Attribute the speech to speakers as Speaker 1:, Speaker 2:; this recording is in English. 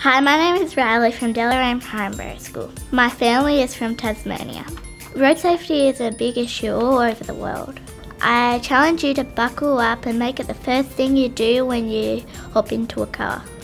Speaker 1: Hi, my name is Riley from Deloraine Primary School. My family is from Tasmania. Road safety is a big issue all over the world. I challenge you to buckle up and make it the first thing you do when you hop into a car.